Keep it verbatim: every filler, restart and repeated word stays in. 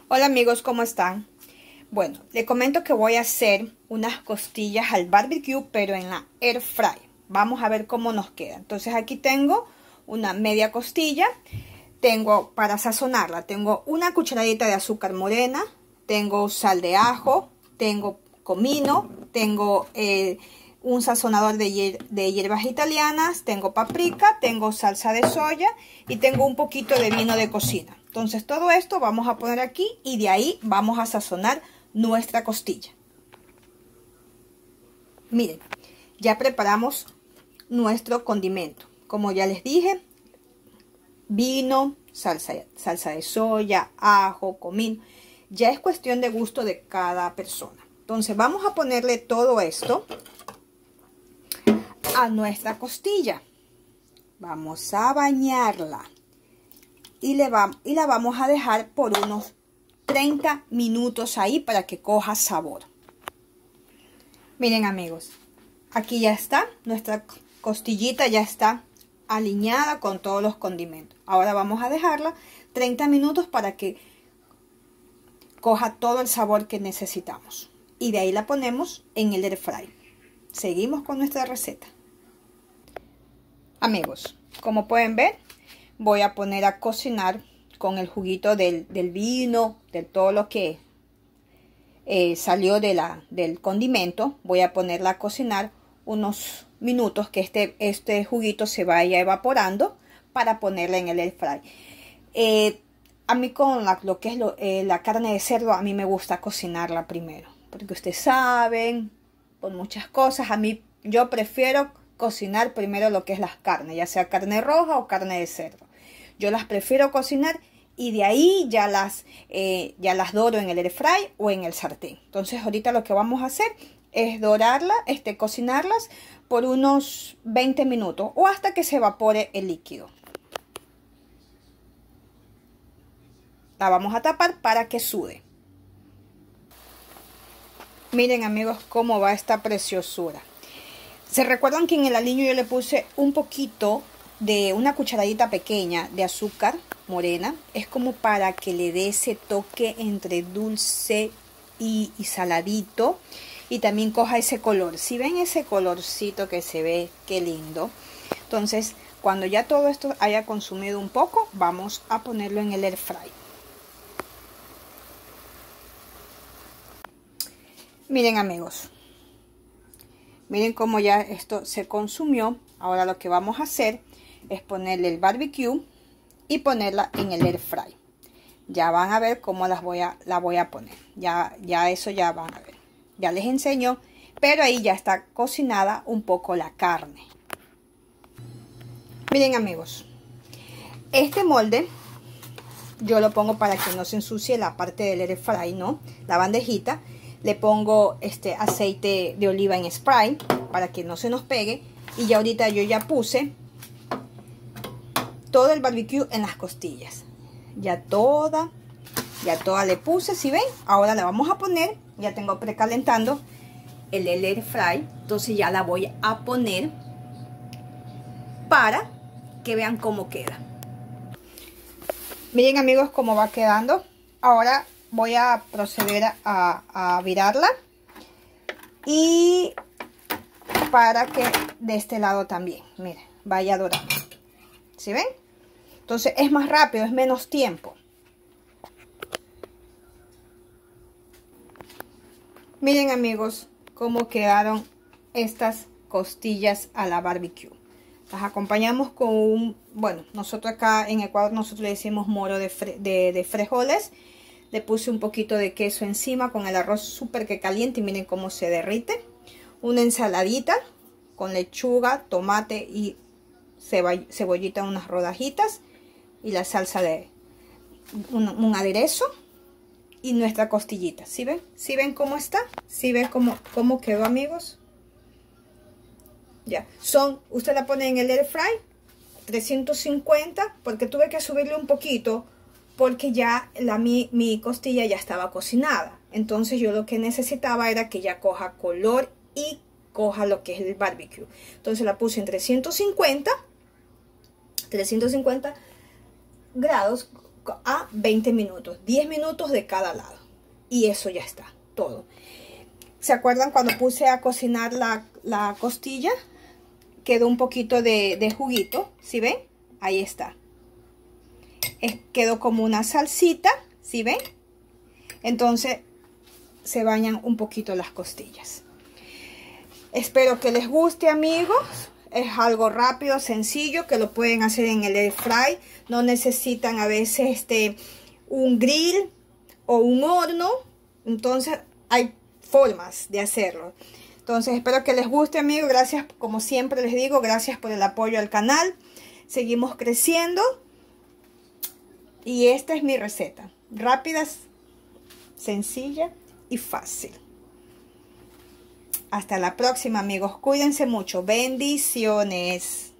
Hola amigos, ¿cómo están? Bueno, les comento que voy a hacer unas costillas al barbecue, pero en la air fry. Vamos a ver cómo nos queda. Entonces aquí tengo una media costilla. Tengo para sazonarla, tengo una cucharadita de azúcar morena, tengo sal de ajo, tengo comino, tengo eh, un sazonador de, hier de hierbas italianas, tengo paprika, tengo salsa de soya y tengo un poquito de vino de cocina. Entonces todo esto vamos a poner aquí y de ahí vamos a sazonar nuestra costilla. Miren, ya preparamos nuestro condimento. Como ya les dije, vino, salsa, salsa de soya, ajo, comino. Ya es cuestión de gusto de cada persona. Entonces vamos a ponerle todo esto a nuestra costilla. Vamos a bañarla. Y, le va, y la vamos a dejar por unos treinta minutos ahí para que coja sabor. Miren amigos, aquí ya está, nuestra costillita ya está alineada con todos los condimentos. Ahora vamos a dejarla treinta minutos para que coja todo el sabor que necesitamos. Y de ahí la ponemos en el air fry. Seguimos con nuestra receta. Amigos, como pueden ver, voy a poner a cocinar con el juguito del, del vino, de todo lo que eh, salió de la, del condimento. Voy a ponerla a cocinar unos minutos, que este, este juguito se vaya evaporando para ponerla en el air fry. Eh, a mí con la, lo que es lo, eh, la carne de cerdo, a mí me gusta cocinarla primero. Porque ustedes saben, por muchas cosas, a mí yo prefiero cocinar primero lo que es las carnes, ya sea carne roja o carne de cerdo. Yo las prefiero cocinar y de ahí ya las, eh, ya las doro en el air fry o en el sartén. Entonces ahorita lo que vamos a hacer es dorarla, este, cocinarlas por unos veinte minutos o hasta que se evapore el líquido. La vamos a tapar para que sude. Miren amigos cómo va esta preciosura. ¿Se recuerdan que en el aliño yo le puse un poquito de una cucharadita pequeña de azúcar morena? Es como para que le dé ese toque entre dulce y, y saladito. Y también coja ese color. Si ven ese colorcito que se ve, qué lindo. Entonces, cuando ya todo esto haya consumido un poco, vamos a ponerlo en el air fry. Miren amigos. Miren cómo ya esto se consumió. Ahora lo que vamos a hacer es ponerle el barbecue y ponerla en el air fry. Ya van a ver cómo las voy a, la voy a poner. Ya, ya eso ya van a ver. Ya les enseño. Pero ahí ya está cocinada un poco la carne. Miren amigos. Este molde yo lo pongo para que no se ensucie la parte del air fry, ¿no? La bandejita. Le pongo este aceite de oliva en spray para que no se nos pegue. Y ya ahorita yo ya puse todo el barbecue en las costillas. Ya toda, ya toda le puse, si ven. Ahora la vamos a poner, ya tengo precalentando el air fry. Entonces ya la voy a poner para que vean cómo queda. Miren amigos cómo va quedando. Ahora voy a proceder a, a virarla y para que de este lado también, miren, vaya dorando. ¿Sí ven? Entonces es más rápido, es menos tiempo. Miren amigos cómo quedaron estas costillas a la barbecue. Las acompañamos con un, bueno, nosotros acá en Ecuador nosotros le decimos moro de, fre, de, de frijoles. Le puse un poquito de queso encima con el arroz súper que caliente y miren cómo se derrite. Una ensaladita con lechuga, tomate y cebollita, unas rodajitas. Y la salsa de un, un aderezo. Y nuestra costillita. ¿Sí ven? ¿Sí ven cómo está? ¿Sí ven cómo, cómo quedó amigos? Ya. Son, usted la pone en el air fry. trescientos cincuenta. Porque tuve que subirle un poquito. Porque ya la, mi, mi costilla ya estaba cocinada. Entonces yo lo que necesitaba era que ya coja color y coja lo que es el barbecue. Entonces la puse en trescientos cincuenta. trescientos cincuenta grados a veinte minutos, diez minutos de cada lado. Y eso ya está, todo. ¿Se acuerdan cuando puse a cocinar la, la costilla? Quedó un poquito de, de juguito, ¿sí ven? Ahí está. Es, quedó como una salsita, ¿sí ven? Entonces se bañan un poquito las costillas. Espero que les guste, amigos. Es algo rápido, sencillo, que lo pueden hacer en el air fry. No necesitan a veces este, un grill o un horno. Entonces hay formas de hacerlo. Entonces espero que les guste, amigos. Gracias, como siempre les digo, gracias por el apoyo al canal. Seguimos creciendo. Y esta es mi receta. Rápida, sencilla y fácil. Hasta la próxima, amigos. Cuídense mucho. Bendiciones.